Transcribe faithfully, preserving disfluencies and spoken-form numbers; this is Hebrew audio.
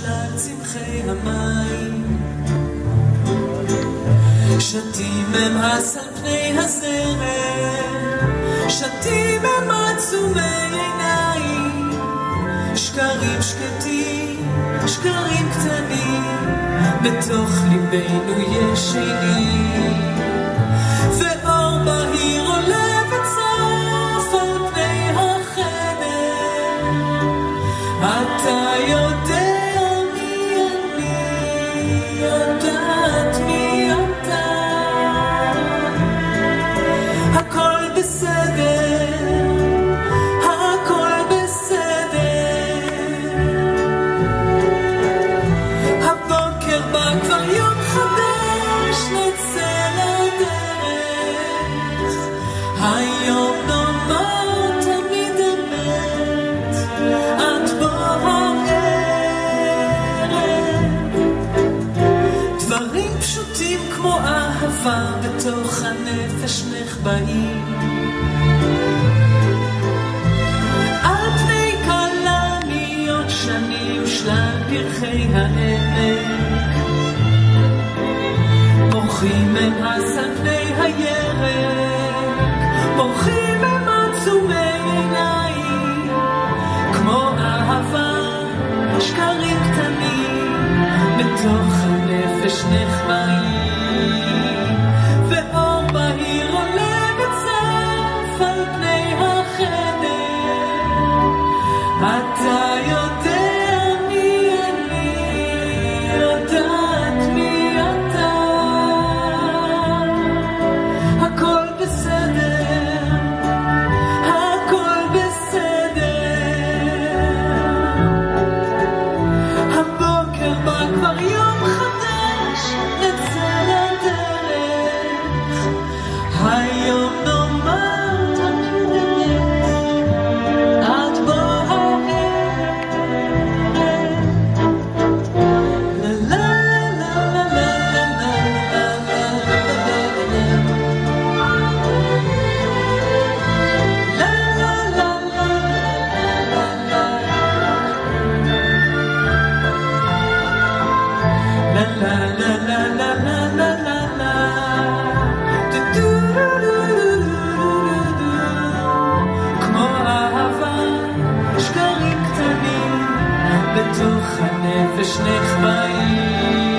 ושלל צמחי המים. שתים הם הס על פני הזרם, שתים הם עצומי עיניים, שקרים שקטים, שקרים קטנים, בתוך ליבנו ישנים. ואור בהיר עולה וצף על פני החדר, אתה יודע מי אני, יודעת מי אתה. הכל בסדר, הכל בסדר. הבוקר בא כבר יום חדש, נצא לדרך. היום נאמר תמיד אמת, עד בוא הערב. דברים פשוטים כמו אהבה בתוך הנפש נחבאים, על פני כלניות שנים שלל פרחי העמק. פורחים הם הס על פני הירק, פורחים הם עצומי עיניים, כמו אהבה, שקרים קטנים, בתוך הנפש נחבאים. ואור בהיר עולה וצף על פני החדר, אתה יודע מי אני, יודעת מי אתה. הכל בסדר, הכל בסדר. הבוקר בא כבר יום חדש, נצא לדרך. היום נאמר תמיד אמת, עד בוא הערב. לה לה לה לה לה לה לה כמו אהבה, שקרים קטנים, בתוך הנפש נחבאים.